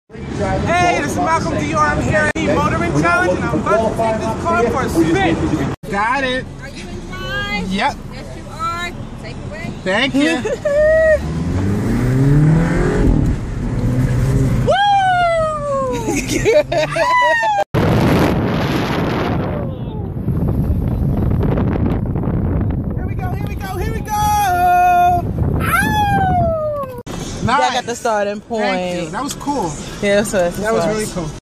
Hey, this is Malcolm Dior. I'm here at the Motoring Challenge, and I'm about to take this car for a spin. Got it. Are you in drive? Yep. Yes, you are. Take it away. Thank you. Nice. That got the starting point. Thank you. That was cool. Yeah, that was really cool.